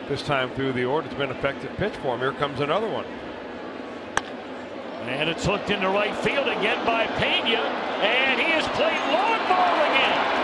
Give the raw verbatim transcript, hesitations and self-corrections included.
this time through the order. It's been an effective pitch for him. Here comes another one. And it's hooked into right field again by Pena, and he has played long ball again.